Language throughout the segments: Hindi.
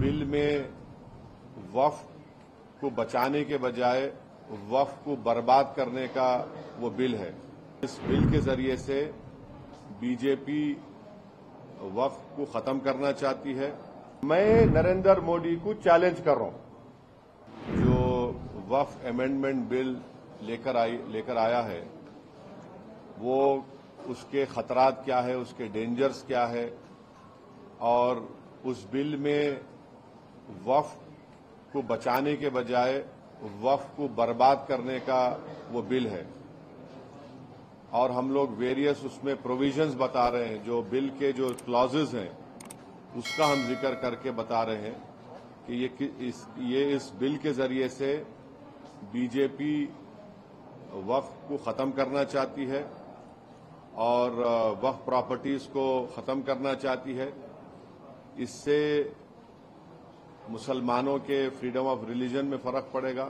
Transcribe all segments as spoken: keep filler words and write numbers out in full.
बिल में वक्फ को बचाने के बजाय वक्फ को बर्बाद करने का वो बिल है। इस बिल के जरिए से बीजेपी वक्फ को खत्म करना चाहती है। मैं नरेंद्र मोदी को चैलेंज कर रहा हूं, जो वक्फ अमेंडमेंट बिल लेकर आई लेकर आया है वो उसके खतरात क्या है, उसके डेंजर्स क्या है, और उस बिल में वक्फ को बचाने के बजाय वक्फ को बर्बाद करने का वो बिल है। और हम लोग वेरियस उसमें प्रोविजंस बता रहे हैं, जो बिल के जो क्लॉजेज हैं उसका हम जिक्र करके बता रहे हैं कि ये इस ये इस बिल के जरिए से बीजेपी वक्फ को खत्म करना चाहती है और वक्फ प्रॉपर्टीज को खत्म करना चाहती है। इससे मुसलमानों के फ्रीडम ऑफ रिलीजन में फर्क पड़ेगा।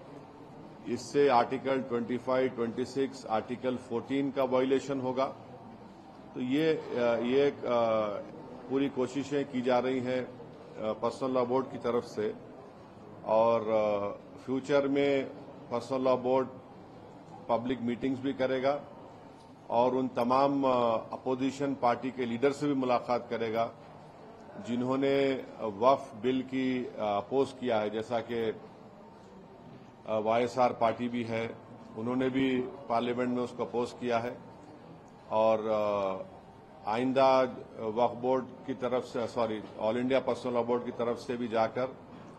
इससे आर्टिकल पच्चीस, छब्बीस, आर्टिकल चौदह का वायलेशन होगा। तो ये ये पूरी कोशिशें की जा रही हैं पर्सनल लॉ बोर्ड की तरफ से, और फ्यूचर में personal law board public meetings भी करेगा और उन तमाम अपोजिशन पार्टी के लीडर से भी मुलाकात करेगा जिन्होंने वक्फ बिल की अपोज किया है, जैसा कि वाईएसआर पार्टी भी है, उन्होंने भी पार्लियामेंट में उसको अपोज किया है। और आइंदा वक्फ बोर्ड की तरफ से, sorry all India personal law board की तरफ से भी जाकर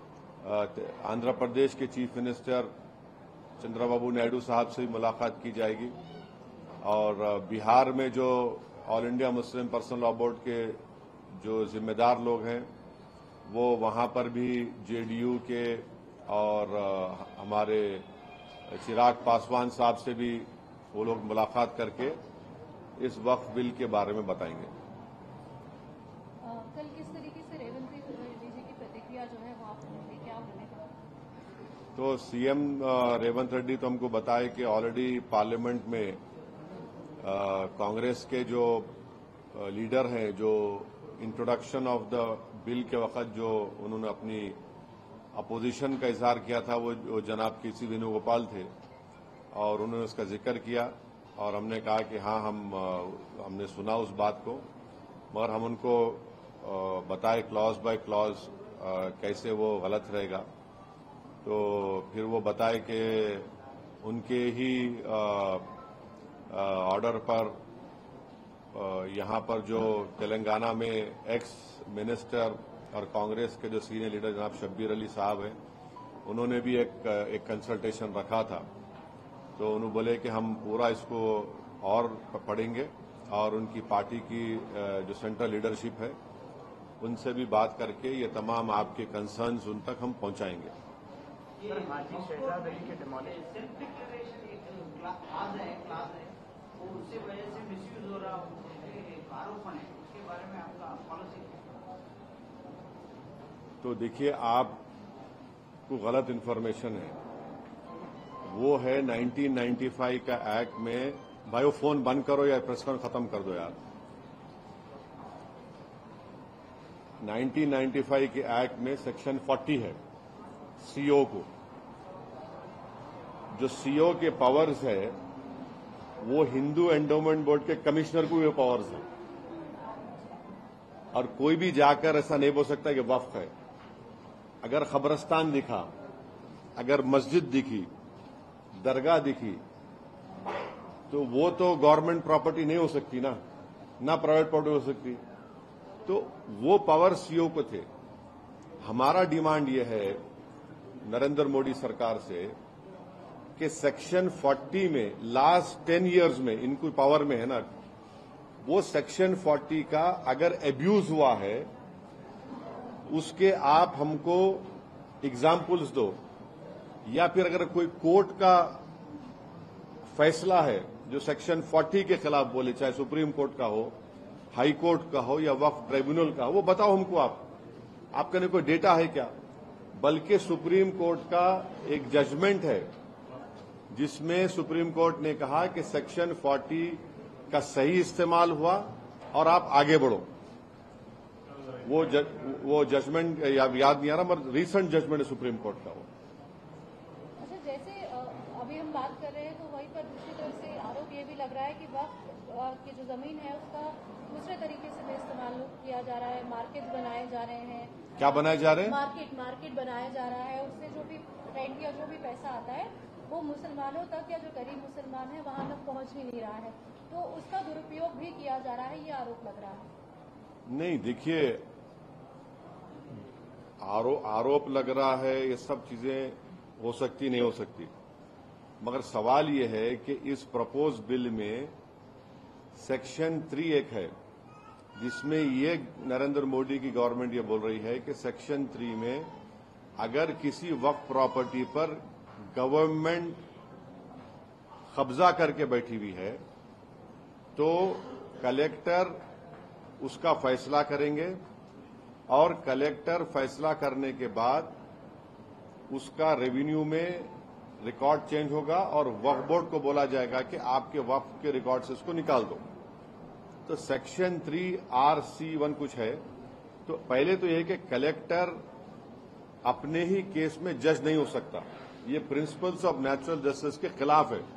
आंध्र प्रदेश के चीफ मिनिस्टर चंद्रबाबू नायडू साहब से भी मुलाकात की जाएगी। और बिहार में जो all India Muslim personal law board के जो जिम्मेदार लोग हैं वो वहां पर भी जेडीयू के और हमारे चिराग पासवान साहब से भी वो लोग मुलाकात करके इस वक्फ बिल के बारे में बताएंगे। कल किस तरीके से रेवंत रेड्डी जी की प्रतिक्रिया जो है वो आपने क्या बोले? तो सीएम रेवंत रेड्डी तो हमको बताए कि ऑलरेडी पार्लियामेंट में कांग्रेस के जो लीडर हैं, जो इंट्रोडक्शन ऑफ द बिल के वक्त जो उन्होंने अपनी अपोजिशन का इजहार किया था, वो, वो जनाब के सी वेणुगोपाल थे, और उन्होंने उसका जिक्र किया और हमने कहा कि हाँ, हम हमने सुना उस बात को, मगर हम उनको बताए क्लॉज बाय क्लॉज कैसे वो गलत रहेगा। तो फिर वो बताए कि उनके ही ऑर्डर पर यहाँ पर जो तेलंगाना में एक्स मिनिस्टर और कांग्रेस के जो सीनियर लीडर जनाब शब्बीर अली साहब हैं, उन्होंने भी एक एक कंसल्टेशन रखा था। तो उन्होंने बोले कि हम पूरा इसको और पढ़ेंगे और उनकी पार्टी की जो सेंट्रल लीडरशिप है उनसे भी बात करके ये तमाम आपके कंसर्न्स उन तक हम पहुंचाएंगे। उससे वजह से मिसयूज हो रहा आरोप है, उसके बारे में आपका पॉलिसी? तो देखिए, आपको गलत इन्फॉर्मेशन है। वो है उन्नीस सौ पचानवे का एक्ट में, भाई वो फोन बंद करो या प्रेस कॉन्फ्रेंस खत्म कर दो यार। उन्नीस सौ पचानवे के एक्ट में सेक्शन चालीस है सीओ को, जो सीओ के पावर्स है वो हिंदू एंडोमेंट बोर्ड के कमिश्नर को भी पावर्स है, और कोई भी जाकर ऐसा नहीं बोल सकता कि वक्फ है। अगर खबरस्तान दिखा, अगर मस्जिद दिखी, दरगाह दिखी, तो वो तो गवर्नमेंट प्रॉपर्टी नहीं हो सकती ना, ना प्राइवेट प्रॉपर्टी हो सकती। तो वो पावर सीओ को थे। हमारा डिमांड ये है नरेंद्र मोदी सरकार से कि सेक्शन चालीस में लास्ट टेन इयर्स में इनको पावर में है ना, वो सेक्शन चालीस का अगर एब्यूज हुआ है उसके आप हमको एग्जाम्पल्स दो, या फिर अगर कोई कोर्ट का फैसला है जो सेक्शन चालीस के खिलाफ बोले, चाहे सुप्रीम कोर्ट का हो, हाई कोर्ट का हो या वक्फ ट्रिब्यूनल का हो, वो बताओ हमको। आप आपके लिए कोई डेटा है क्या? बल्कि सुप्रीम कोर्ट का एक जजमेंट है जिसमें सुप्रीम कोर्ट ने कहा कि सेक्शन चालीस का सही इस्तेमाल हुआ और आप आगे बढ़ो। वो जज, वो जजमेंट या, याद नहीं आ रहा, मगर रीसेंट जजमेंट है सुप्रीम कोर्ट का वो। अच्छा, जैसे अ, अभी हम बात कर रहे हैं तो वहीं पर दूसरी तरफ से आरोप ये भी लग रहा है कि वक्त की जो जमीन है उसका दूसरे तरीके से भी इस्तेमाल किया जा रहा है, मार्केट बनाए जा रहे हैं। क्या बनाए जा रहे हैं? मार्केट मार्केट बनाया जा रहा है, उससे जो भी रेंट या जो भी पैसा आता है वो मुसलमानों तक या जो गरीब मुसलमान है वहां तक पहुंच ही नहीं रहा है, तो उसका दुरुपयोग भी किया जा रहा है, ये आरोप लग रहा है। नहीं, देखिए, आरो, आरोप लग रहा है, ये सब चीजें हो सकती नहीं हो सकती, मगर सवाल ये है कि इस प्रपोज बिल में सेक्शन थ्री एक है जिसमें ये नरेंद्र मोदी की गवर्नमेंट ये बोल रही है कि सेक्शन थ्री में अगर किसी वक्फ प्रॉपर्टी पर गवर्नमेंट कब्जा करके बैठी हुई है तो कलेक्टर उसका फैसला करेंगे और कलेक्टर फैसला करने के बाद उसका रेवेन्यू में रिकॉर्ड चेंज होगा और वक्फ बोर्ड को बोला जाएगा कि आपके वक्फ के रिकॉर्ड से उसको निकाल दो। तो section three R C one कुछ है, तो पहले तो यह कि कलेक्टर अपने ही केस में जज नहीं हो सकता, ये प्रिंसिपल्स ऑफ नेचुरल जस्टिस के खिलाफ है।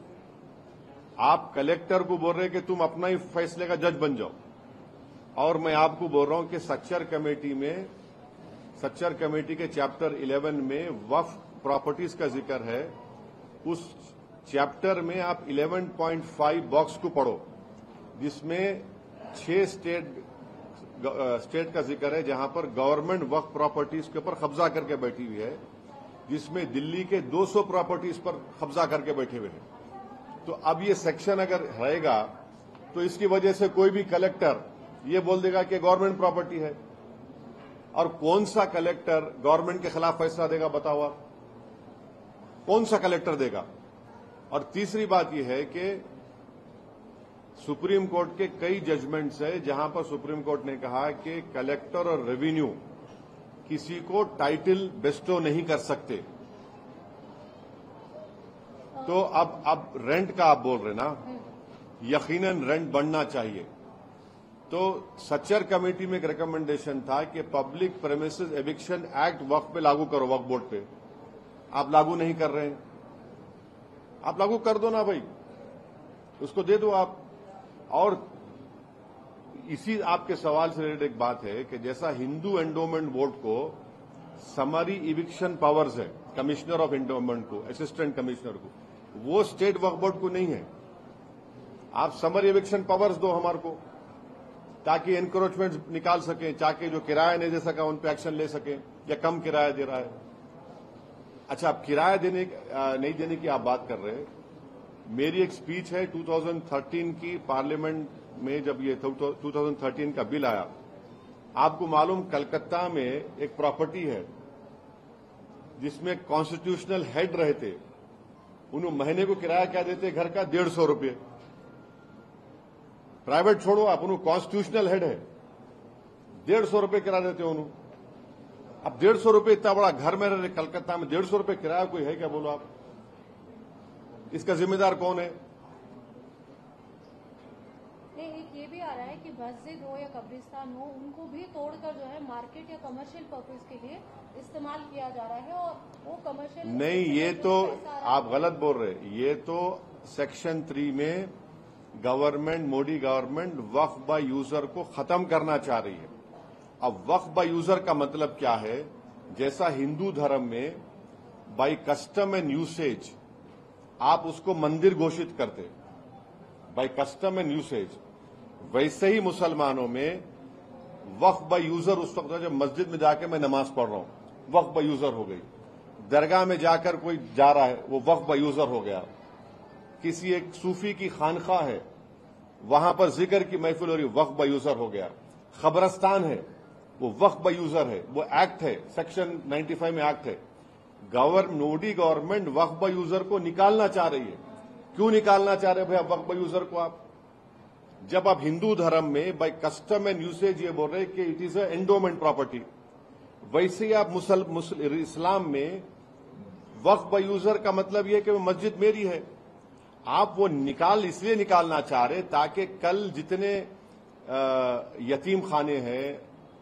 आप कलेक्टर को बोल रहे हैं कि तुम अपना ही फैसले का जज बन जाओ, और मैं आपको बोल रहा हूं कि सच्चर कमेटी में सच्चर कमेटी के चैप्टर इलेवन में वक्फ प्रॉपर्टीज का जिक्र है। उस चैप्टर में आप इलेवन पॉइंट फाइव बॉक्स को पढ़ो जिसमें छह स्टेट स्टेट का जिक्र है जहां पर गवर्नमेंट वक्फ प्रॉपर्टीज के ऊपर कब्जा करके बैठी हुई है, जिसमें दिल्ली के दो सौ प्रॉपर्टीज पर कब्जा करके बैठे हुए हैं। तो अब ये सेक्शन अगर रहेगा तो इसकी वजह से कोई भी कलेक्टर ये बोल देगा कि गवर्नमेंट प्रॉपर्टी है, और कौन सा कलेक्टर गवर्नमेंट के खिलाफ फैसला देगा बताओ आप? कौन सा कलेक्टर देगा? और तीसरी बात यह है कि सुप्रीम कोर्ट के कई जजमेंट्स है जहां पर सुप्रीम कोर्ट ने कहा कि कलेक्टर और रेवेन्यू किसी को टाइटल बेस्टो नहीं कर सकते। तो अब अब रेंट का आप बोल रहे ना, यकीनन रेंट बढ़ना चाहिए। तो सच्चर कमेटी में एक रिकमेंडेशन था कि public premises eviction act waqf पे लागू करो, वक्फ बोर्ड पे। आप लागू नहीं कर रहे हैं, आप लागू कर दो ना भाई, उसको दे दो आप। और इसी आपके सवाल से रिलेटेड एक बात है कि जैसा हिंदू एंडोमेंट बोर्ड को समरी इविक्शन पावर्स है, कमिश्नर ऑफ एंडोमेंट को, असिस्टेंट कमिश्नर को, वो स्टेट वक्फ बोर्ड को नहीं है। आप समरी इविक्शन पावर्स दो हमारे को, ताकि एनक्रोचमेंट निकाल सकें, ताकि जो किराया नहीं दे सका उन पर एक्शन ले सकें, या कम किराया दे रहा है। अच्छा, आप किराया देने नहीं देने की आप बात कर रहे हैं। मेरी एक स्पीच है दो हज़ार तेरह की पार्लियामेंट में, जब ये दो हज़ार तेरह का बिल आया। आपको मालूम कलकत्ता में एक प्रॉपर्टी है जिसमें कॉन्स्टिट्यूशनल हेड रहते, उन्होंने महीने को किराया क्या देते घर का? डेढ़ सौ रुपये। प्राइवेट छोड़ो आप, उन्होंने कॉन्स्टिट्यूशनल हेड है, डेढ़ सौ रुपये किराया देते हो उन्होंने। अब डेढ़ सौ रुपये इतना बड़ा घर में रहे कलकत्ता में, डेढ़ सौ रुपये किराया कोई है क्या? बोलो आप, इसका जिम्मेदार कौन है? नहीं, एक ये भी आ रहा है कि मस्जिद हो या कब्रिस्तान हो, उनको भी तोड़कर जो है मार्केट या कमर्शियल पर्पज के लिए इस्तेमाल किया जा रहा है, और वो कमर्शियल नहीं, ये तो आप गलत बोल रहे हैं। ये तो सेक्शन थ्री में government, Modi government waqf by user को खत्म करना चाह रही है। अब वक्फ बाय यूजर का मतलब क्या है? जैसा हिंदू धर्म में बाय कस्टम एंड यूसेज आप उसको मंदिर घोषित करते, बाय कस्टम एंड यूसेज, वैसे ही मुसलमानों में वक्फ बाय यूजर उस वक्त जब मस्जिद में जाकर मैं नमाज पढ़ रहा हूं, वक्फ बाय यूजर हो गई। दरगाह में जाकर कोई जा रहा है, वो वक्फ बाय यूजर हो गया। किसी एक सूफी की खानखा है, वहां पर जिक्र की महफिल हो रही, वक्फ बाय यूजर हो गया। खबरस्तान है, वो वक्फ बाय यूजर है, वो एक्ट है, सेक्शन पचानवे में एक्ट है। Government, Modi government waqf by user को निकालना चाह रही है। क्यों निकालना चाह रहे भैया वक्फ बाय यूजर को आप? जब आप हिंदू धर्म में बाय कस्टम एंड यूसेज ये बोल रहे कि it is a endowment property, वैसे ही आप मुसल, मुसल, इस्लाम में वक्फ बाय यूजर का मतलब यह कि वो मस्जिद मेरी है। आप वो निकाल इसलिए निकालना चाह रहे ताकि कल जितने यतीम खाने हैं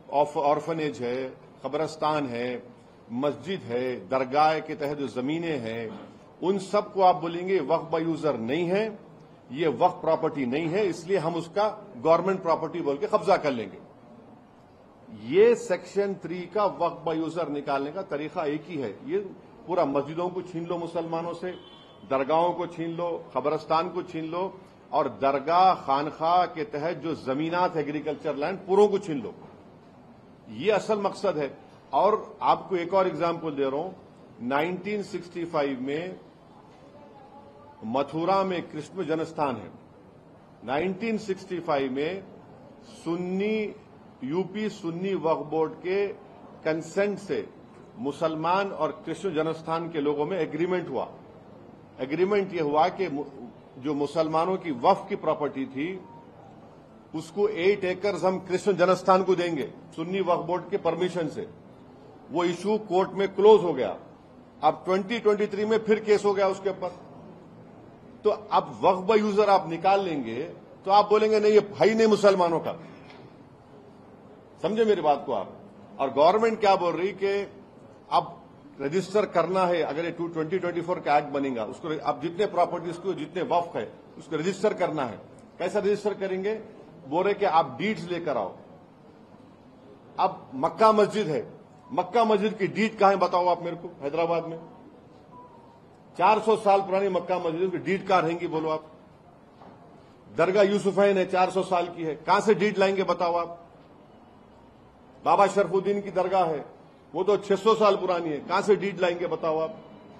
ऑर्फनेज है, कब्रस्तान है, मस्जिद है, दरगाह के तहत जो जमीनें हैं, उन सब को आप बोलेंगे वक्फ बाय यूजर नहीं है, ये वक्फ प्रॉपर्टी नहीं है, इसलिए हम उसका गवर्नमेंट प्रॉपर्टी बोल के कब्जा कर लेंगे। ये सेक्शन थ्री का वक्फ बाय यूजर निकालने का तरीका एक ही है। ये पूरा मस्जिदों को छीन लो मुसलमानों से, दरगाहों को छीन लो, कब्रस्तान को छीन लो, और दरगाह खानखा के तहत जो जमीनात एग्रीकल्चर लैंड पूरों को छीन लो। ये असल मकसद है। और आपको एक और एग्जाम्पल दे रहा हूं, नाइनटीन सिक्सटी फाइव में मथुरा में कृष्ण जन्मस्थान है। नाइनटीन सिक्सटी फाइव में सुन्नी यूपी सुन्नी वक्फ बोर्ड के कंसेंट से मुसलमान और कृष्ण जन्मस्थान के लोगों में एग्रीमेंट हुआ। एग्रीमेंट यह हुआ कि जो मुसलमानों की वक्फ की प्रॉपर्टी थी उसको एट एकर्स हम कृष्ण जन्मस्थान को देंगे सुन्नी वक्फ बोर्ड के परमिशन से। वो इशू कोर्ट में क्लोज हो गया। अब ट्वेंटी ट्वेंटी थ्री में फिर केस हो गया उसके ऊपर। तो अब वक्फ बाय यूजर आप निकाल लेंगे तो आप बोलेंगे नहीं, ये भाई नहीं मुसलमानों का। समझे मेरी बात को आप। और गवर्नमेंट क्या बोल रही कि अब रजिस्टर करना है, अगर ये ट्वेंटी ट्वेंटी फोर का एक्ट बनेगा उसको अब जितने प्रॉपर्टीज को जितने वक्फ है उसको रजिस्टर करना है। कैसा रजिस्टर करेंगे? बोल रहे कि आप डीड्स लेकर आओ। अब मक्का मस्जिद है, मक्का मस्जिद की डीड कहां है बताओ आप मेरे को। हैदराबाद में चार सौ साल पुरानी मक्का मस्जिद की डीड कहां रहेंगी बोलो आप। दरगाह यूसुफैन है, चार सौ साल की है, कहां से डीड लाएंगे बताओ आप। बाबा शरफुद्दीन की दरगाह है, वो तो छह सौ साल पुरानी है, कहां से डीड लाएंगे बताओ आप।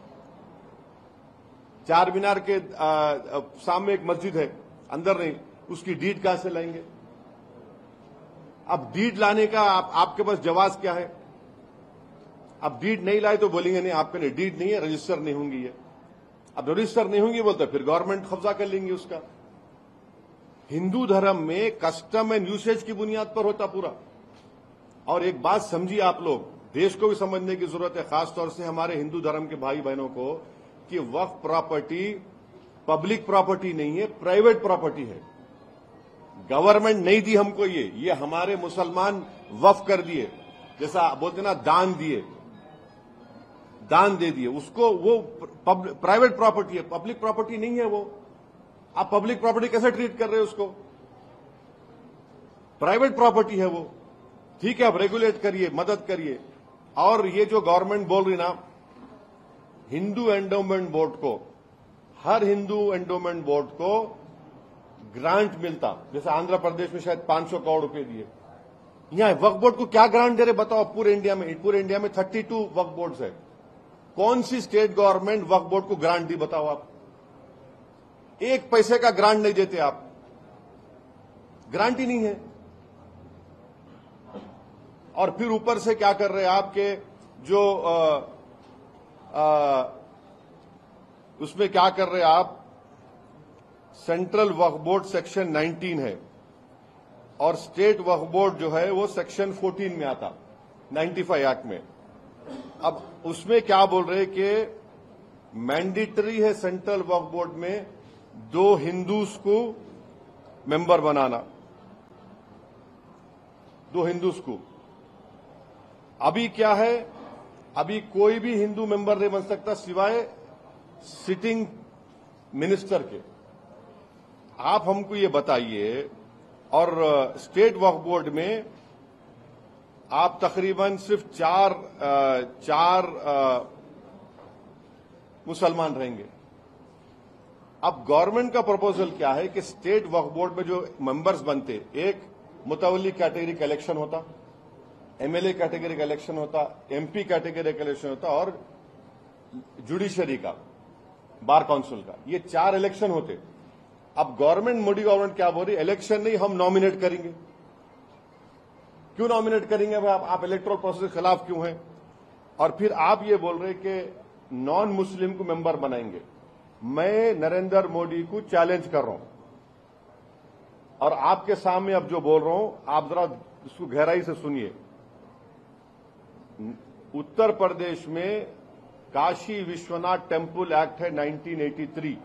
चार मीनार के आ, सामने एक मस्जिद है, अंदर नहीं, उसकी डीड कहां से लाएंगे। अब डीड लाने का आप, आपके पास जवाब क्या है। अब डीड नहीं लाए तो बोलेंगे नहीं आपके लिए डीड नहीं है, रजिस्टर नहीं होंगी ये। अब रजिस्टर नहीं होंगी बोलते फिर गवर्नमेंट कब्जा कर लेंगी उसका। हिंदू धर्म में कस्टम एंड यूसेज की बुनियाद पर होता पूरा। और एक बात समझिए आप लोग, देश को भी समझने की जरूरत है, खासतौर से हमारे हिंदू धर्म के भाई बहनों को, कि वक्फ प्रॉपर्टी पब्लिक प्रॉपर्टी नहीं है, प्राइवेट प्रॉपर्टी है। गवर्नमेंट नहीं दी हमको ये ये हमारे मुसलमान वक्फ कर दिए, जैसा बोलते ना दान दिए, दान दे दिए उसको। वो प्राइवेट प्रॉपर्टी है, पब्लिक प्रॉपर्टी नहीं है वो। आप पब्लिक प्रॉपर्टी कैसे ट्रीट कर रहे हो उसको। प्राइवेट प्रॉपर्टी है वो। ठीक है, आप रेगुलेट करिए, मदद करिए। और ये जो गवर्नमेंट बोल रही ना, हिंदू एंडोमेंट बोर्ड को, हर हिंदू एंडोमेंट बोर्ड को ग्रांट मिलता, जैसे आंध्र प्रदेश में शायद पांच सौ करोड़ रुपए दिए। यहां वक्फ बोर्ड को क्या ग्रांट दे रहे बताओ। पूरे इंडिया में पूरे इंडिया में थर्टी टू वक्फ बोर्ड है। कौन सी स्टेट गवर्नमेंट वक्फ बोर्ड को ग्रांट दी बताओ आप। एक पैसे का ग्रांट नहीं देते आप, ग्रांट ही नहीं है। और फिर ऊपर से क्या कर रहे हैं आपके जो आ, आ, उसमें क्या कर रहे हैं आप, central waqf board section nineteen है और स्टेट वक्फ बोर्ड जो है वो सेक्शन फोर्टीन में आता, नाइन्टी फाइव एक्ट में। अब उसमें क्या बोल रहे कि मैंडेटरी है सेंट्रल वक्फ बोर्ड में दो हिंदूज को मेंबर बनाना, दो हिंदूज को। अभी क्या है, अभी कोई भी हिंदू मेंबर नहीं बन सकता सिवाय सिटिंग मिनिस्टर के। आप हमको ये बताइए। और स्टेट वक्फ बोर्ड में आप तकरीबन सिर्फ चार चार मुसलमान रहेंगे। अब गवर्नमेंट का प्रपोजल क्या है कि स्टेट वक्फ बोर्ड में जो मेंबर्स बनते, एक मुतवल्ली कैटेगरी का इलेक्शन होता, एमएलए कैटेगरी का इलेक्शन होता, एमपी कैटेगरी का इलेक्शन होता और जुडिशरी का, बार काउंसिल का, ये चार इलेक्शन होते। अब गवर्नमेंट, मोदी गवर्नमेंट क्या बोल रही, इलेक्शन नहीं, हम नॉमिनेट करेंगे। क्यों नॉमिनेट करेंगे भाई, आप, आप इलेक्टोरल प्रोसेस के खिलाफ क्यों हैं। और फिर आप ये बोल रहे कि नॉन मुस्लिम को मेंबर बनाएंगे। मैं नरेंद्र मोदी को चैलेंज कर रहा हूं और आपके सामने अब जो बोल रहा हूं आप जरा इसको गहराई से सुनिए। उत्तर प्रदेश में काशी विश्वनाथ टेम्पल एक्ट है नाइनटीन एटी थ्री,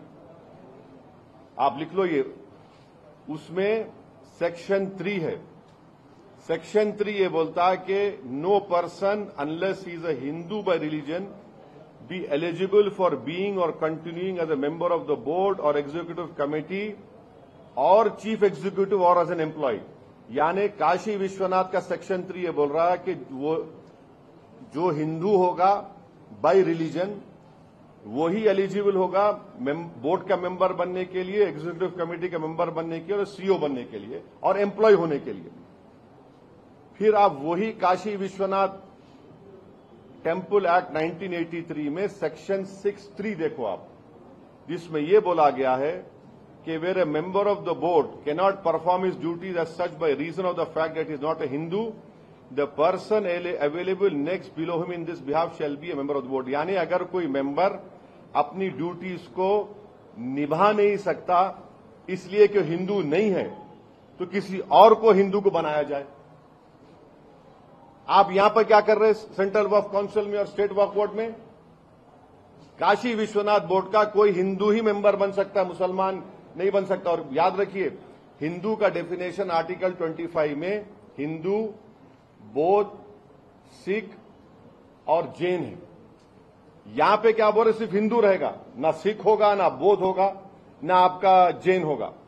आप लिख लो ये। उसमें सेक्शन थ्री है, सेक्शन थ्री ये बोलता है कि no person unless he is a Hindu by religion be eligible for being or continuing as a member of the board or executive committee or chief executive or as an employee. यानी काशी विश्वनाथ का सेक्शन थ्री ये बोल रहा है कि वो जो हिंदू होगा बाय रिलीजन वो ही एलिजिबल होगा बोर्ड का मेंबर बनने के लिए, एग्जीक्यूटिव कमेटी का मेंबर बनने के लिए और सीईओ बनने के लिए और एम्प्लॉय होने के लिए। फिर आप वही Kashi Vishwanath temple act nineteen eighty three में सेक्शन सिक्स थ्री देखो आप, जिसमें यह बोला गया है कि where a member of the board cannot perform his duties as such by reason of the fact that is not a Hindu, the person available next below him in this behalf shall be a member of the board. यानी अगर कोई मेंबर अपनी ड्यूटीज को निभा नहीं सकता इसलिए कि हिंदू नहीं है तो किसी और को हिंदू को बनाया जाए। आप यहां पर क्या कर रहे हैं सेंट्रल वक्फ काउंसिल में और स्टेट वक्फ बोर्ड में? काशी विश्वनाथ बोर्ड का कोई हिंदू ही मेंबर बन सकता है, मुसलमान नहीं बन सकता। और याद रखिए हिंदू का डेफिनेशन आर्टिकल पच्चीस में हिंदू, बौद्ध, सिख और जैन है। यहां पे क्या बोल रहे सिर्फ हिंदू रहेगा, ना सिख होगा, ना बौद्ध होगा, ना आपका जैन होगा।